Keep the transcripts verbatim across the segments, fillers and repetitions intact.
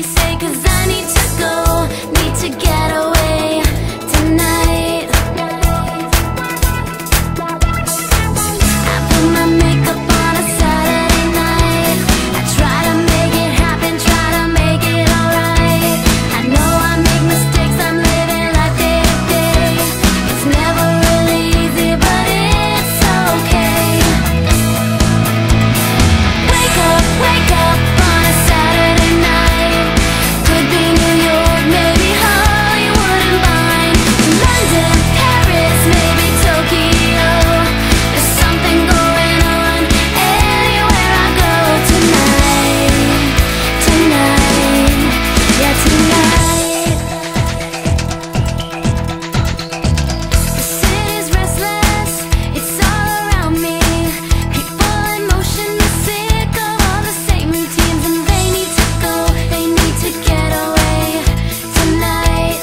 say, 'cause I need to go, need to get away tonight. I put my makeup on a Saturday night. I try to make it happen, try to make it alright. I know I make mistakes, I'm living life day to day. It's never really easy, but it's okay. Wake up, wake up on a Saturday night. Could be New York, maybe Hollywood and Vine, London, Paris, maybe Tokyo. There's something going on anywhere I go tonight, tonight, yeah tonight. The city's restless, it's all around me. People in motion, sick of all the same routines, and they need to go, they need to get away tonight.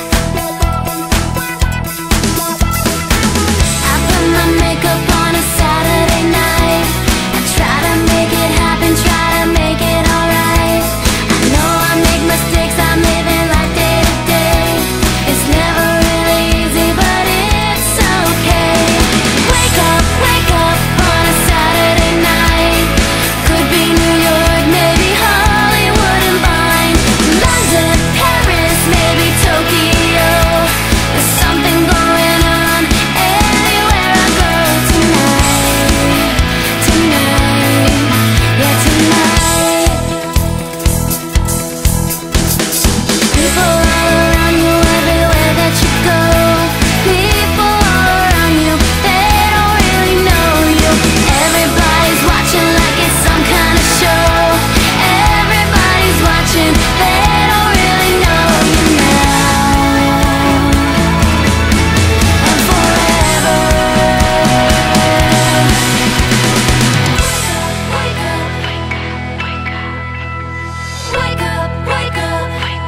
I put my makeup on a Saturday night. I try to make it happen, try to make it alright. I know I make mistakes, I'm living life day to day. It's never really easy, but it's okay. Wake up, wake up on a Saturday night. Could be New York, maybe Hollywood and Vine, London, Paris, maybe Tokyo. There's something going on anywhere I go tonight, tonight, yeah tonight. People all around you, everywhere that you go. People all around you, they don't really know you. Everybody's watching like it's some kind of show. Everybody's watching, they don't really know you now and forever. Wake up, wake up, wake up, wake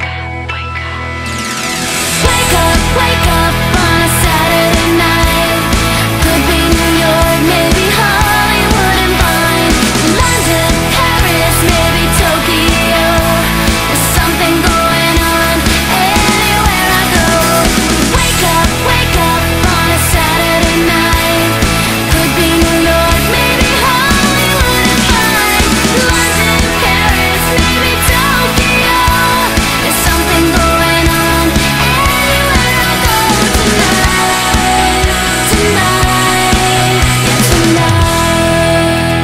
up, wake up on a Saturday night. Could be New York, maybe Hollywood and Vine, London, Paris, maybe Tokyo. There's something going on anywhere I go. Wake up, wake up on a Saturday night. Could be New York, maybe Hollywood and Vine, London, Paris, maybe Tokyo. There's something going on anywhere I go tonight, tonight, yeah tonight.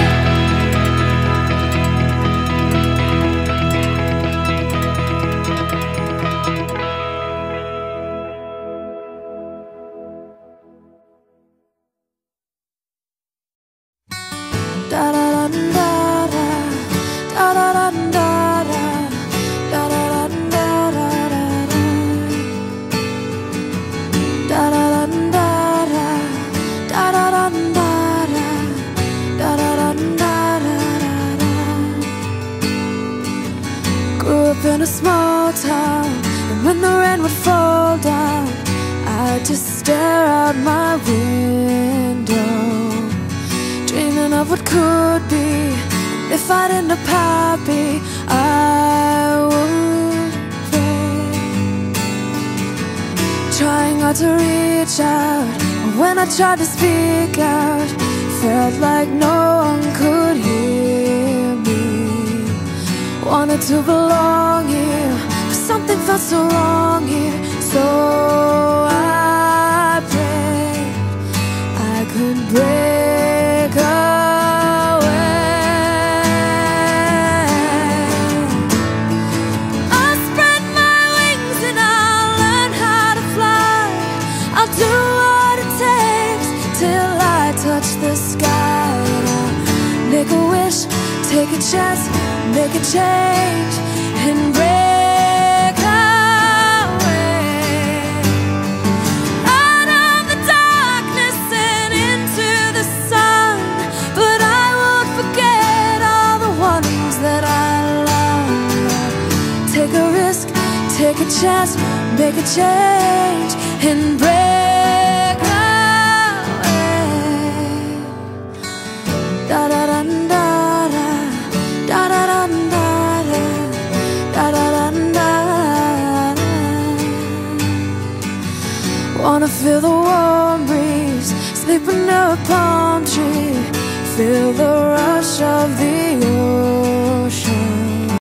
Da da da da da, da da da da da, da da da da da da, da da da da da, da da da da da, da da da da da. Grew up in a small town, and when the rain would fall down, I'd just stare out my window, dreaming of what could be. And if I'd end up happy, I would pray, trying not to reach out. But when I tried to speak out, felt like no one could hear me. Wanted to belong here, but something felt so wrong here. So I prayed I could break away. I'll spread my wings and I'll learn how to fly. I'll do what it takes till I touch the sky. And I'll make a wish, take a chance, make a change, and break away out of the darkness and into the sun. But I won't forget all the ones that I love. Take a risk, take a chance, make a change, and break away. Da da da da da, da da da da, da da da da. Wanna feel the warm breeze, sleep under a palm tree, feel the rush of the ocean.